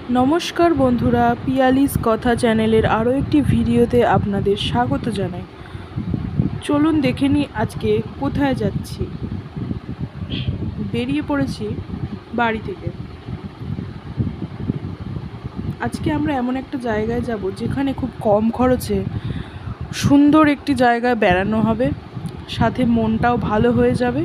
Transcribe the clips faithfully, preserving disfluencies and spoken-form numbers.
নমস্কার বন্ধুরা, পিয়ালিস কথা চ্যানেলের আরও একটি ভিডিওতে আপনাদের স্বাগত জানাই। চলুন দেখে নিই আজকে কোথায় যাচ্ছি। বেরিয়ে পড়েছি বাড়ি থেকে। আজকে আমরা এমন একটা জায়গায় যাব যেখানে খুব কম খরচে সুন্দর একটি জায়গায় বেড়ানো হবে, সাথে মনটাও ভালো হয়ে যাবে।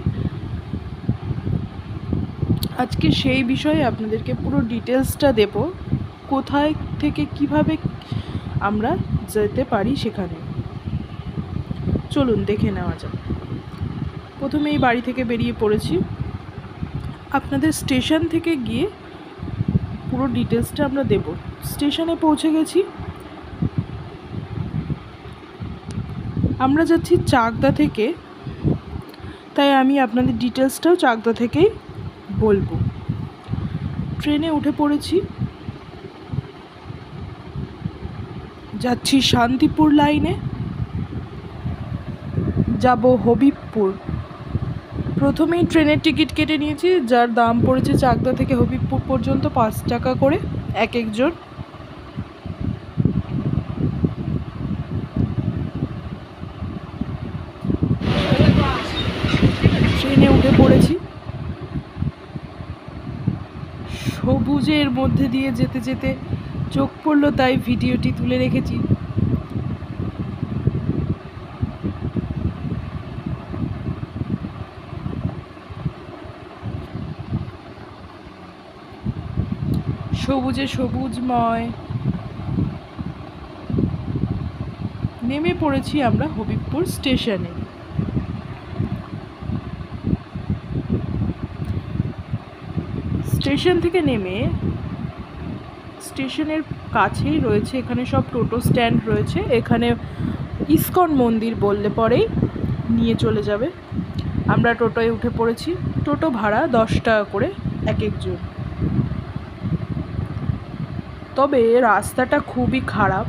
আজকে সেই বিষয়ে আপনাদেরকে পুরো ডিটেলসটা দেব, কোথায় থেকে কিভাবে আমরা যেতে পারি সেখানে। চলুন দেখে নেওয়া যাক। প্রথমে এই বাড়ি থেকে বেরিয়ে পড়েছি। আপনাদের স্টেশন থেকে গিয়ে পুরো ডিটেলসটা আমরা দেব। স্টেশনে পৌঁছে গেছি। আমরা যাচ্ছি চাকদা থেকে, তাই আমি আপনাদের ডিটেলসটাও চাকদা থেকেই বলবো। ট্রেনে উঠে পড়েছি, যাচ্ছি শান্তিপুর লাইনে, যাব হবিবপুর। প্রথমেই ট্রেনের টিকিট কেটে নিয়েছি, যার দাম পড়েছে চাকদা থেকে হবিবপুর পর্যন্ত পাঁচ টাকা করে এক একজন। ট্রেনে উঠে পড়েছি। সবুজের মধ্যে দিয়ে যেতে যেতে চোখ পড়লো, তাই ভিডিওটি তুলে রেখেছি। সবুজে সবুজময়। নেমে পড়েছি আমরা হবিবপুর স্টেশনে। স্টেশন থেকে নেমে স্টেশনের কাছেই রয়েছে, এখানে সব টোটো স্ট্যান্ড রয়েছে। এখানে ইসকন মন্দির বললে পরেই নিয়ে চলে যাবে। আমরা টোটোয় উঠে পড়েছি। টোটো ভাড়া দশ টাকা করে এক একজন। তবে রাস্তাটা খুবই খারাপ।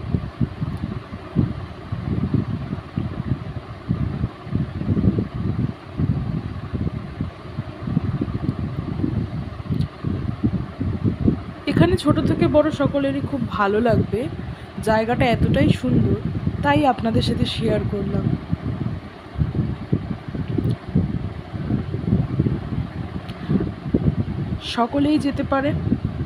এখানে ছোট থেকে বড় সকলেরই খুব ভালো লাগবে। জায়গাটা এতটাই সুন্দর, তাই আপনাদের সাথে শেয়ার করলাম। সকলেই যেতে পারেন,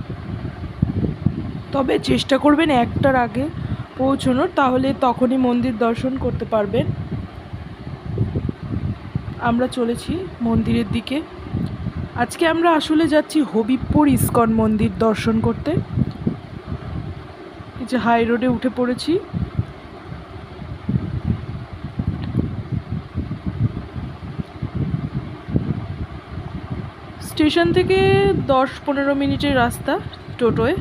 তবে চেষ্টা করবেন একটার আগে পৌঁছানোর, তাহলে তখনই মন্দির দর্শন করতে পারবেন। আমরা চলেছি মন্দিরের দিকে। আজকে আমরা আসলে যাচ্ছি হবিবপুর ইসকন মন্দির দর্শন করতে। এই যে হাই রোডে উঠে পড়েছি। স্টেশন থেকে দশ পনেরো মিনিটের রাস্তা টোটোয়।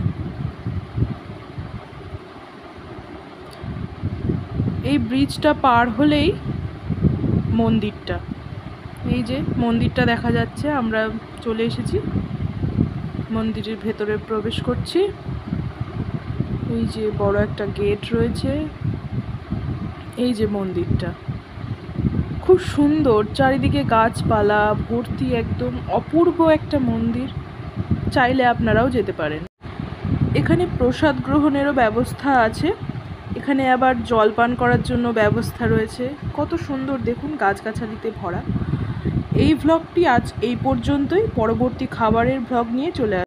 এই ব্রিজটা পার হলেই মন্দিরটা, এই যে মন্দিরটা দেখা যাচ্ছে। আমরা চলে এসেছি, মন্দিরের ভেতরে প্রবেশ করছি। এই যে বড় একটা গেট রয়েছে। এই যে মন্দিরটা খুব সুন্দর, চারিদিকে গাছপালা ভর্তি, একদম অপূর্ব একটা মন্দির। চাইলে আপনারাও যেতে পারেন। এখানে প্রসাদ গ্রহণেরও ব্যবস্থা আছে। এখানে আবার জল পান করার জন্য ব্যবস্থা রয়েছে। কত সুন্দর দেখুন, গাছগাছালিতে ভরা। এই ভ্লগটি আজ এই পর্যন্তই। পরবর্তী খাবারের ভ্লগ নিয়ে চলে